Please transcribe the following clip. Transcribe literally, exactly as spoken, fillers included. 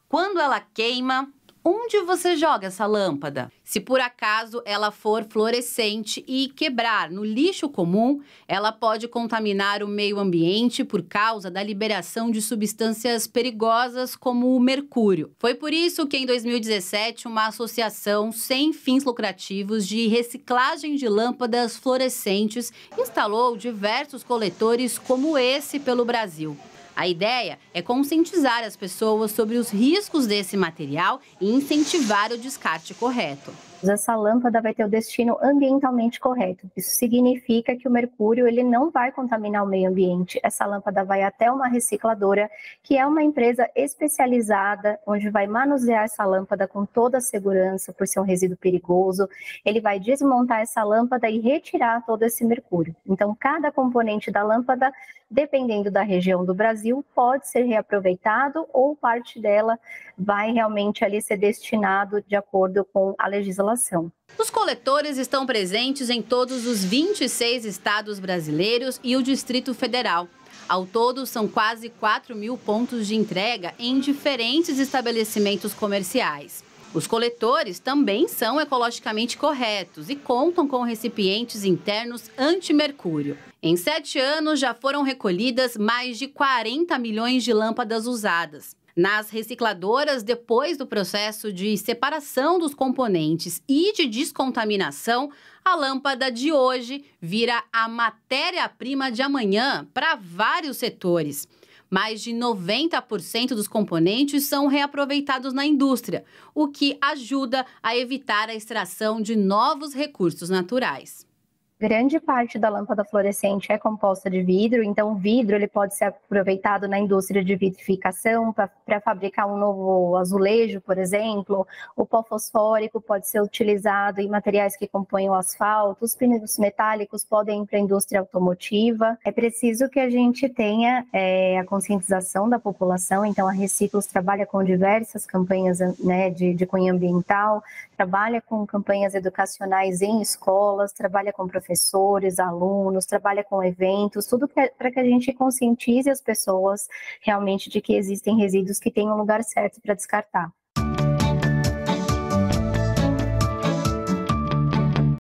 Quando ela queima, onde você joga essa lâmpada? Se por acaso ela for fluorescente e quebrar no lixo comum, ela pode contaminar o meio ambiente por causa da liberação de substâncias perigosas como o mercúrio. Foi por isso que em dois mil e dezessete, uma associação sem fins lucrativos de reciclagem de lâmpadas fluorescentes instalou diversos coletores como esse pelo Brasil. A ideia é conscientizar as pessoas sobre os riscos desse material e incentivar o descarte correto. Essa lâmpada vai ter o destino ambientalmente correto. Isso significa que o mercúrio ele não vai contaminar o meio ambiente. Essa lâmpada vai até uma recicladora, que é uma empresa especializada, onde vai manusear essa lâmpada com toda a segurança, por ser um resíduo perigoso. Ele vai desmontar essa lâmpada e retirar todo esse mercúrio. Então, cada componente da lâmpada, dependendo da região do Brasil, pode ser reaproveitado ou parte dela vai realmente ali ser destinado de acordo com a legislação. Os coletores estão presentes em todos os vinte e seis estados brasileiros e o Distrito Federal. Ao todo, são quase quatro mil pontos de entrega em diferentes estabelecimentos comerciais. Os coletores também são ecologicamente corretos e contam com recipientes internos anti-mercúrio. Em sete anos, já foram recolhidas mais de quarenta milhões de lâmpadas usadas. Nas recicladoras, depois do processo de separação dos componentes e de descontaminação, a lâmpada de hoje vira a matéria-prima de amanhã para vários setores. Mais de noventa por cento dos componentes são reaproveitados na indústria, o que ajuda a evitar a extração de novos recursos naturais. Grande parte da lâmpada fluorescente é composta de vidro, então o vidro ele pode ser aproveitado na indústria de vitrificação para fabricar um novo azulejo, por exemplo. O pó fosfórico pode ser utilizado em materiais que compõem o asfalto, os pneus metálicos podem ir para a indústria automotiva. É preciso que a gente tenha é, a conscientização da população, então a Reciclos trabalha com diversas campanhas, né, de, de cunho ambiental, trabalha com campanhas educacionais em escolas, trabalha com professores, professores, alunos, trabalha com eventos, tudo para que a gente conscientize as pessoas realmente de que existem resíduos que têm um lugar certo para descartar.